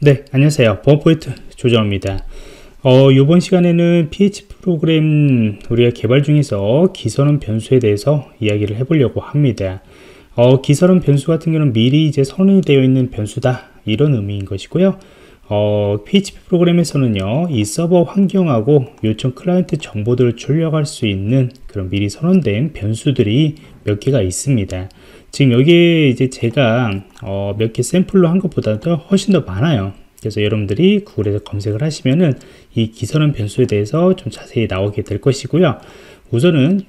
네, 안녕하세요. 보안포인트 조정입니다. 이번 시간에는 PHP 프로그램 우리가 개발 중에서 기선언 변수에 대해서 이야기를 해보려고 합니다. 기선언 변수 같은 경우는 미리 이제 선언이 되어 있는 변수다, 이런 의미인 것이고요. PHP 프로그램에서는요, 이 서버 환경하고 요청 클라이언트 정보들을 출력할 수 있는 그런 미리 선언된 변수들이 몇 개가 있습니다. 지금 여기에 이제 제가 몇 개 샘플로 한 것보다도 훨씬 더 많아요. 그래서 여러분들이 구글에서 검색을 하시면은 이 기선언 변수에 대해서 좀 자세히 나오게 될 것이고요. 우선은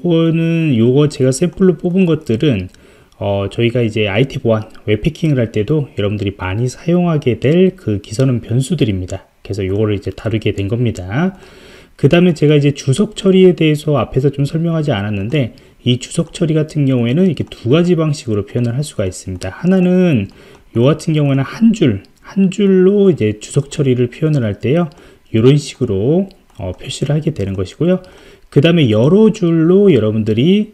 요거 제가 샘플로 뽑은 것들은 저희가 이제 IT 보안, 웹해킹을 할 때도 여러분들이 많이 사용하게 될 그 기선언 변수들입니다. 그래서 요거를 이제 다루게 된 겁니다. 그 다음에 제가 이제 주석 처리에 대해서 앞에서 좀 설명하지 않았는데, 이 주석 처리 같은 경우에는 이렇게 두 가지 방식으로 표현을 할 수가 있습니다. 하나는 요 같은 경우에는 한 줄로 이제 주석 처리를 표현을 할 때요, 이런 식으로 표시를 하게 되는 것이고요. 그 다음에 여러 줄로 여러분들이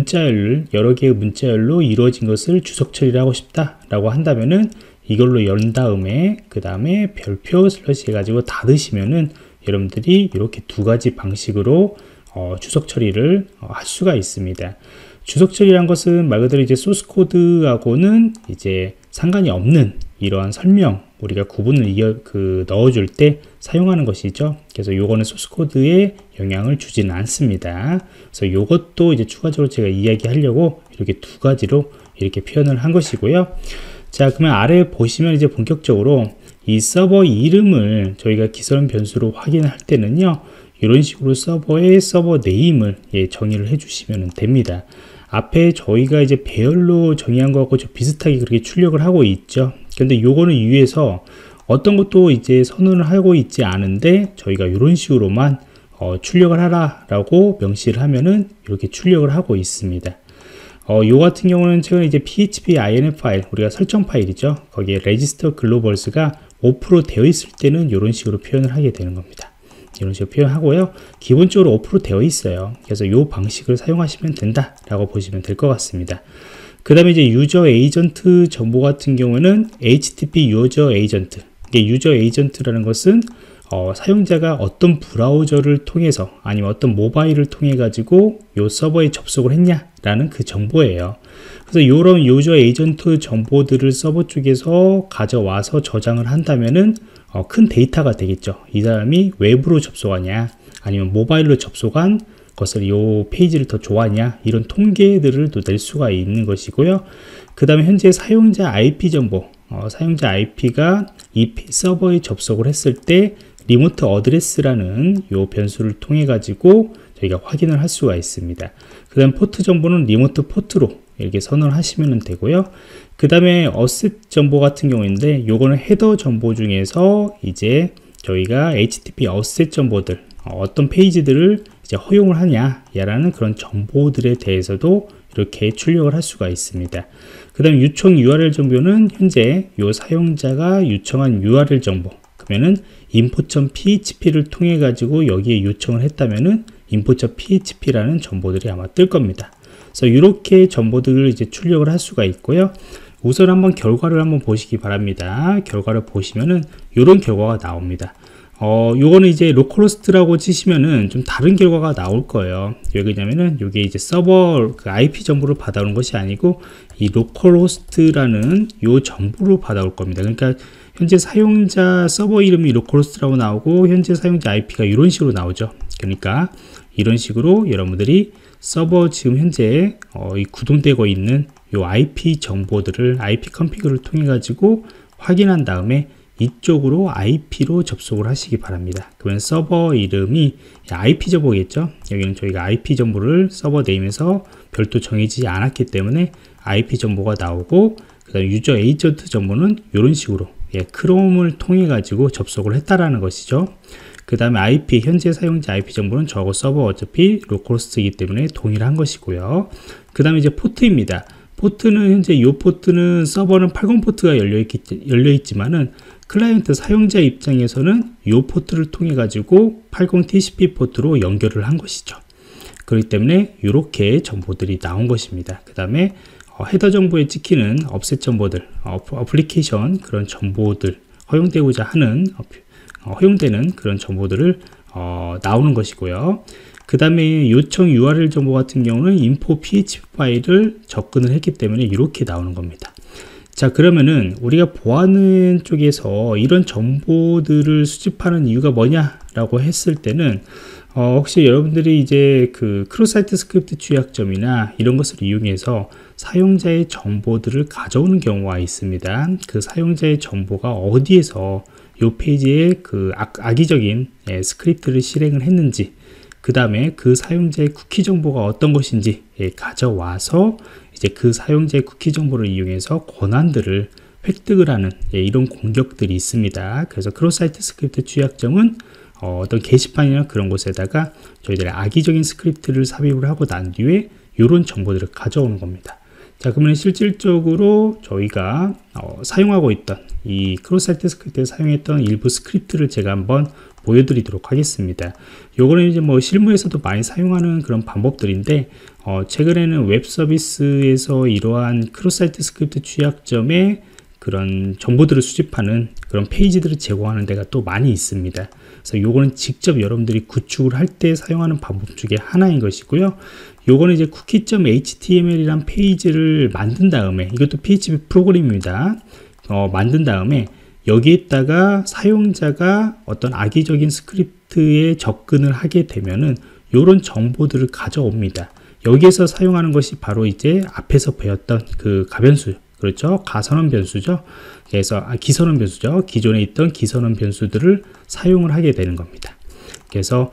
여러 개의 문자열로 이루어진 것을 주석 처리를 하고 싶다 라고 한다면은, 이걸로 연 다음에 그 다음에 별표 슬러시 해가지고 닫으시면은 여러분들이 이렇게 두 가지 방식으로 주석 처리를 할 수가 있습니다. 주석 처리란 것은 말 그대로 이제 소스 코드하고는 이제 상관이 없는 이러한 설명, 우리가 구분을 넣어줄 때 사용하는 것이죠. 그래서 요거는 소스 코드에 영향을 주지는 않습니다. 그래서 요것도 이제 추가적으로 제가 이야기하려고 이렇게 두 가지로 이렇게 표현을 한 것이고요. 자, 그러면 아래 보시면 이제 본격적으로 이 서버 이름을 저희가 기선언 변수로 확인할 때는요, 이런 식으로 서버의 서버 네임을 정의를 해주시면 됩니다. 앞에 저희가 이제 배열로 정의한 거하고 좀 비슷하게 그렇게 출력을 하고 있죠. 근데 요거는 위에서 어떤 것도 이제 선언을 하고 있지 않은데, 저희가 이런 식으로만 출력을 하라 라고 명시를 하면은 이렇게 출력을 하고 있습니다. 요 같은 경우는 최근에 이제 PHP INF 파일, 우리가 설정 파일이죠. 거기에 register globals가 5% 되어 있을 때는 이런 식으로 표현을 하게 되는 겁니다. 이런 식으로 표현하고요. 기본적으로 5% 되어 있어요. 그래서 이 방식을 사용하시면 된다 라고 보시면 될 것 같습니다. 그 다음에 이제 유저 에이전트 정보 같은 경우는 HTTP 유저 에이전트. 이게 유저 에이전트라는 것은 사용자가 어떤 브라우저를 통해서 아니면 어떤 모바일을 통해 가지고 요 서버에 접속을 했냐라는 그 정보예요. 그래서 이런 유저 에이전트 정보들을 서버 쪽에서 가져와서 저장을 한다면은 큰 데이터가 되겠죠. 이 사람이 웹으로 접속하냐 아니면 모바일로 접속한 것을 이 페이지를 더 좋아하냐, 이런 통계들을 또 낼 수가 있는 것이고요. 그 다음에 현재 사용자 IP 정보, 사용자 IP가 이 서버에 접속을 했을 때 리모트 어드레스라는 이 변수를 통해 가지고 저희가 확인을 할 수가 있습니다. 그 다음 포트 정보는 리모트 포트로 이렇게 선언을 하시면 되고요. 그 다음에 어셋 정보 같은 경우인데, 요거는 헤더 정보 중에서 이제 저희가 HTTP 어셋 정보들, 어떤 페이지들을 이제 허용을 하냐라는 그런 정보들에 대해서도 이렇게 출력을 할 수가 있습니다. 그 다음에 요청 URL 정보는 현재 요 사용자가 요청한 URL 정보, 그러면은 info.php를 통해 가지고 여기에 요청을 했다면은 info.php라는 정보들이 아마 뜰 겁니다. 그래서 이렇게 정보들을 이제 출력을 할 수가 있고요. 우선 한번 결과를 한번 보시기 바랍니다. 결과를 보시면은 이런 결과가 나옵니다. 요거는 이제 로컬호스트라고 치시면은 좀 다른 결과가 나올 거예요. 왜 그러냐면은 요게 이제 서버 그 IP 정보를 받아오는 것이 아니고 이 로컬호스트라는 요 정보를 받아올 겁니다. 그러니까 현재 사용자 서버 이름이 로컬호스트라고 나오고 현재 사용자 IP가 이런 식으로 나오죠. 그러니까 이런 식으로 여러분들이 서버 지금 현재 이 구동되고 있는 요 IP 정보들을 IP 컨피그를 통해 가지고 확인한 다음에 이쪽으로 IP로 접속을 하시기 바랍니다. 그러면 서버 이름이 IP 정보겠죠. 여기는 저희가 IP 정보를 서버 네임에서 별도 정해지지 않았기 때문에 IP 정보가 나오고, 그 다음에 유저 에이전트 정보는 이런 식으로 크롬을 통해 가지고 접속을 했다라는 것이죠. 그 다음에 IP, 현재 사용자 IP 정보는 저하고 서버 어차피 로컬호스트이기 때문에 동일한 것이고요. 그 다음에 이제 포트입니다. 포트는 현재 이 포트는 서버는 80 포트가 열려 있지만은 클라이언트 사용자 입장에서는 이 포트를 통해 가지고 80 TCP 포트로 연결을 한 것이죠. 그렇기 때문에 이렇게 정보들이 나온 것입니다. 그 다음에 헤더 정보에 찍히는 업셋 정보들, 어플리케이션 그런 정보들, 허용되고자 하는 허용되는 그런 정보들을 나오는 것이고요. 그 다음에 요청 URL 정보 같은 경우는 info php 파일을 접근을 했기 때문에 이렇게 나오는 겁니다. 자, 그러면은 우리가 보안은 쪽에서 이런 정보들을 수집하는 이유가 뭐냐라고 했을 때는 혹시 여러분들이 이제 그 크로사이트 스크립트 취약점이나 이런 것을 이용해서 사용자의 정보들을 가져오는 경우가 있습니다. 그 사용자의 정보가 어디에서 이 페이지에 그 악의적인 스크립트를 실행을 했는지, 그 다음에 그 사용자의 쿠키 정보가 어떤 것인지 가져와서 이제 그 사용자의 쿠키 정보를 이용해서 권한들을 획득을 하는 이런 공격들이 있습니다. 그래서 크로사이트 스크립트 취약점은 어떤 게시판이나 그런 곳에다가 저희들의 악의적인 스크립트를 삽입을 하고 난 뒤에 이런 정보들을 가져오는 겁니다. 자, 그러면 실질적으로 저희가 사용하고 있던 이 크로사이트 스크립트에 사용했던 일부 스크립트를 제가 한번 보여드리도록 하겠습니다. 요거는 이제 뭐 실무에서도 많이 사용하는 그런 방법들인데 최근에는 웹 서비스에서 이러한 크로사이트 스크립트 취약점의 그런 정보들을 수집하는 그런 페이지들을 제공하는 데가 또 많이 있습니다. 그래서 요거는 직접 여러분들이 구축을 할 때 사용하는 방법 중에 하나인 것이고요. 요거는 이제 cookie.html이란 페이지를 만든 다음에, 이것도 PHP 프로그램입니다. 만든 다음에 여기에다가 사용자가 어떤 악의적인 스크립트에 접근을 하게 되면은 요런 정보들을 가져옵니다. 여기에서 사용하는 것이 바로 이제 앞에서 배웠던 그 가변수, 그렇죠? 가선언 변수죠. 그래서 기선언 변수죠. 기존에 있던 기선언 변수들을 사용을 하게 되는 겁니다. 그래서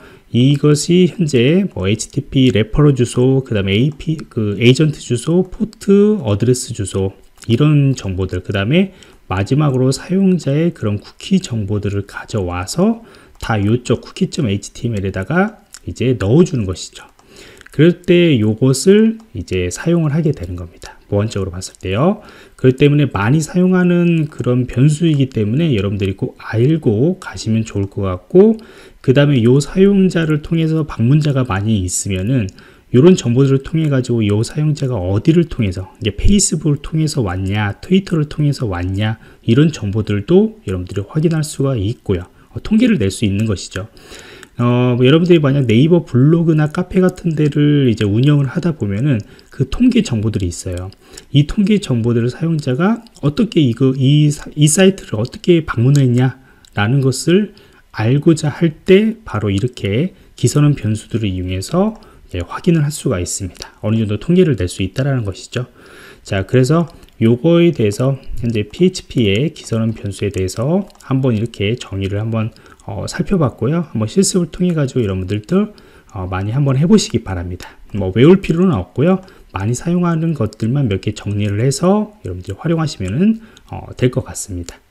이것이 현재 뭐 HTTP 레퍼러 주소, 그 다음에 AP 그 에이전트 주소, 포트, 어드레스 주소, 이런 정보들, 그 다음에 마지막으로 사용자의 그런 쿠키 정보들을 가져와서 다 이쪽 cookie.html에다가 이제 넣어주는 것이죠. 그럴 때 요것을 이제 사용을 하게 되는 겁니다. 보안적으로 봤을 때요. 그렇기 때문에 많이 사용하는 그런 변수이기 때문에 여러분들이 꼭 알고 가시면 좋을 것 같고, 그 다음에 요 사용자를 통해서 방문자가 많이 있으면은 이런 정보들을 통해 가지고 이 사용자가 어디를 통해서, 이제 페이스북을 통해서 왔냐, 트위터를 통해서 왔냐, 이런 정보들도 여러분들이 확인할 수가 있고요. 통계를 낼 수 있는 것이죠. 여러분들이 만약 네이버 블로그나 카페 같은 데를 이제 운영을 하다 보면은 그 통계 정보들이 있어요. 이 통계 정보들을 사용자가 어떻게 이 사이트를 어떻게 방문했냐 라는 것을 알고자 할 때 바로 이렇게 기선언 변수들을 이용해서 확인을 할 수가 있습니다. 어느 정도 통계를 낼 수 있다라는 것이죠. 자, 그래서 요거에 대해서 현재 PHP의 기선언 변수에 대해서 한번 이렇게 정의를 한번 살펴봤고요. 한번 실습을 통해 가지고 여러분들도 많이 한번 해보시기 바랍니다. 뭐 외울 필요는 없고요. 많이 사용하는 것들만 몇 개 정리를 해서 여러분들이 활용하시면 될 것 같습니다.